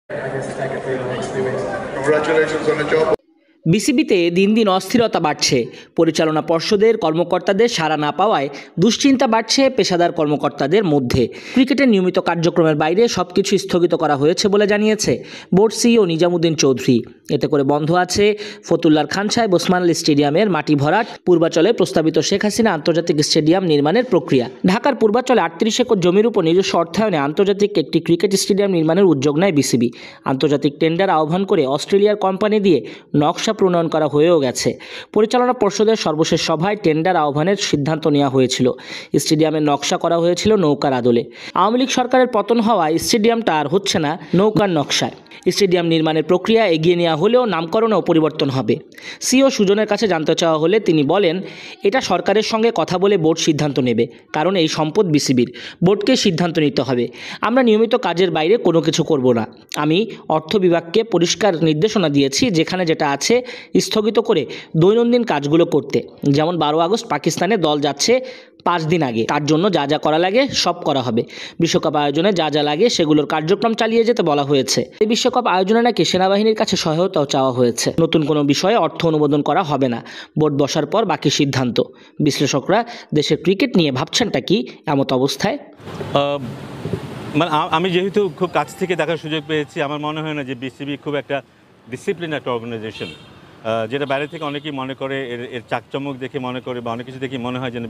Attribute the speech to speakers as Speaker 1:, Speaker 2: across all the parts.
Speaker 1: Congratulations on the job.
Speaker 2: বিসিবিতে দিন দিন অস্থিরতা বাড়ছে। পরিচালনা পর্ষদের কর্মকর্তাদের সাড়া না পাওয়ায় দুশ্চিন্তা বাড়ছে পেশাদার কর্মকর্তাদের মধ্যে। ক্রিকেটের নিয়মিত কার্যক্রমের বাইরে সবকিছু স্থগিত করা হয়েছে বলে জানিয়েছে বোর্ড সিইও নিজামুদ্দিন চৌধুরী। এতে করে বন্ধ আছে ফতুল্লার খান সাহেব ওসমান আলী স্টেডিয়ামের মাটি ভরাট, পূর্বাচলে প্রস্তাবিত শেখ হাসিনা আন্তর্জাতিক স্টেডিয়াম নির্মাণের প্রক্রিয়া। ঢাকার পূর্বাচলে ৩৮ একর জমির উপর নিজস্ব অর্থায়নে আন্তর্জাতিক একটি ক্রিকেট স্টেডিয়াম নির্মাণের উদ্যোগ নেয় বিসিবি। আন্তর্জাতিক টেন্ডার আহ্বান করে অস্ট্রেলিয়ার কোম্পানি দিয়ে নকশা প্রণয়ন করা হয়েও গেছে। পরিচালনা পর্ষদের সর্বশেষ সভায় টেন্ডার আহ্বানের সিদ্ধান্ত নেওয়া হয়েছিল। স্টেডিয়ামের নকশা করা হয়েছিল নৌকার আদলে। আওয়ামী লীগ সরকারের পতন হওয়ায় স্টেডিয়ামটা আর হচ্ছে না নৌকার নকশায়। স্টেডিয়াম নির্মাণের প্রক্রিয়া এগিয়ে নেওয়া হলেও নামকরণেও পরিবর্তন হবে। সিও সুজনের কাছে জানতে চাওয়া হলে তিনি বলেন, এটা সরকারের সঙ্গে কথা বলে বোর্ড সিদ্ধান্ত নেবে, কারণ এই সম্পদ বিসিবির। বোর্ডকে সিদ্ধান্ত নিতে হবে। আমরা নিয়মিত কাজের বাইরে কোনো কিছু করব না। আমি অর্থ বিভাগকে পরিষ্কার নির্দেশনা দিয়েছি, যেখানে যেটা আছে স্থগিত করে দৈনন্দিন কাজগুলো করতে। যেমন 12 আগস্ট পাকিস্তানে দল যাচ্ছে 5 দিন আগে, তার জন্য যা যা করা লাগে সব করা হবে। বিশ্বকাপ আয়োজনে যা যা লাগে সেগুলোর কার্যক্রম চালিয়ে যেতে বলা হয়েছে। এই বিশ্বকাপ আয়োজনে নাকি সেনাবাহিনীর কাছে সহায়তাও চাওয়া হয়েছে। নতুন কোনো বিষয়ে অর্থ অনুমোদন করা হবে না। বোর্ড বসার পর বাকি সিদ্ধান্ত। বিশ্লেষকরা দেশের ক্রিকেট নিয়ে ভাবছেনটা কি এমত অবস্থায়?
Speaker 3: মানে আমি যেহেতু খুব কাছ থেকে দেখার সুযোগ পেয়েছি, আমার মনে হয় না যে বিসিবি খুব একটা ডিসিপ্লিন একটা অর্গানাইজেশন, যেটা বাইরে থেকে অনেকেই মনে করে এর চাকচমক দেখে মনে করে বা অনেক কিছু দেখে মনে হয় যেন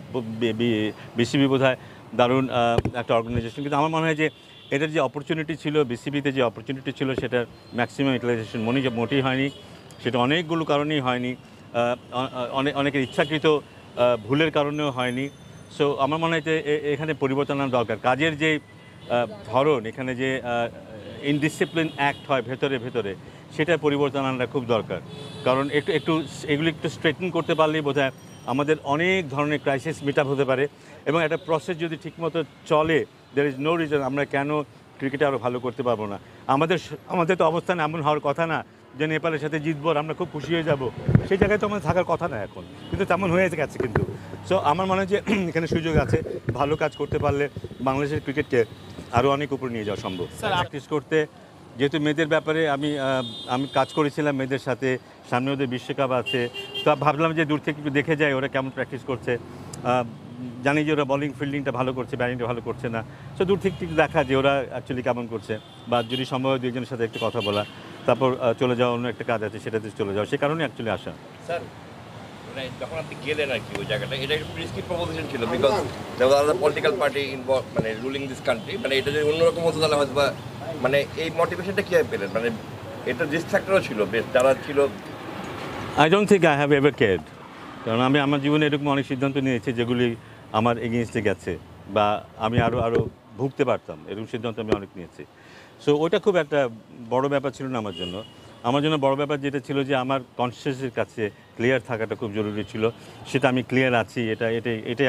Speaker 3: বিসিবি বোধহয় দারুণ একটা অর্গানাইজেশন। কিন্তু আমার মনে হয় যে এটার যে অপরচুনিটি ছিল, বিসিবিতে যে অপরচুনিটি ছিল, সেটার ম্যাক্সিমাম ইউটিলাইজেশন মোটেই হয়নি। সেটা অনেকগুলো কারণেই হয়নি, অনেকের ইচ্ছাকৃত ভুলের কারণেও হয়নি। সো আমার মনে হয় যে এখানে পরিবর্তন আনা দরকার। কাজের যে ধরন, এখানে যে ইনডিসিপ্লিন অ্যাক্ট হয় ভেতরে ভেতরে, সেটার পরিবর্তন আনাটা খুব দরকার। কারণ এগুলো একটু স্ট্রেটেন করতে পারলেই বোধহয় আমাদের অনেক ধরনের ক্রাইসিস মিট আপ হতে পারে। এবং একটা প্রসেস যদি ঠিকমতো চলে, দের ইজ নো রিজন আমরা কেন ক্রিকেটে আরও ভালো করতে পারবো না। আমাদের তো অবস্থান এমন হওয়ার কথা না যে নেপালের সাথে জিতবো আর আমরা খুব খুশি হয়ে যাব। সেই জায়গায় তো আমাদের থাকার কথা না এখন, কিন্তু তেমন হয়ে গেছে। কিন্তু সো আমার মনে হয় যে এখানে সুযোগ আছে। ভালো কাজ করতে পারলে বাংলাদেশের ক্রিকেটকে আরও অনেক উপরে নিয়ে যাওয়া সম্ভব। প্র্যাকটিস করতে, যেহেতু মেয়েদের ব্যাপারে আমি কাজ করেছিলাম মেয়েদের সাথে, সামনে ওদের বিশ্বকাপ আছে, তো ভাবলাম যে দূর থেকে একটু দেখে যাই ওরা কেমন প্র্যাকটিস করছে। জানি যে ওরা বলিং ফিল্ডিংটা ভালো করছে, ব্যাটিংটা ভালো করছে না। সো দূর থেকে একটু দেখা যে ওরা অ্যাকচুয়ালি কেমন করছে, বা যদি সম্ভব হয় দুইজনের সাথে একটু কথা বলা, তারপর চলে যাওয়া, অন্য একটা কাজ আছে সেটাতে চলে যাওয়া। সে কারণে অ্যাকচুয়ালি আসা।
Speaker 4: স্যার, মানে যখন আপনি গেলেন আর কি ওই জায়গাটা, এটা একটা রিস্কি প্রপোজিশন ছিল, because there was a political party involve, মানে রুলিং দিস কান্ট্রি। মানে এটা যদি অন্যরকম হতো তাহলে হয়তো বা, মানে এই মোটিভেশনটা কীভাবে পেলেন? মানে এটা রিস্ক ফ্যাক্টরও ছিল বেশ, যারা ছিল।
Speaker 3: I don't think I have ever cared. কারণ আমি আমার জীবনে এরকম অনেক সিদ্ধান্ত নিয়েছি যেগুলি আমার এগেইনস্টে গেছে, বা আমি আরও ভুগতে পারতাম, এরকম সিদ্ধান্ত আমি অনেক নিয়েছি। সো ওইটা খুব একটা বড় ব্যাপার ছিল না আমার জন্য। আমার জন্য বড় ব্যাপার যেটা ছিল যে আমার কনসিয়াসের কাছে ক্লিয়ার থাকাটা খুব জরুরি ছিল। সেটা আমি ক্লিয়ার আছি, এটাই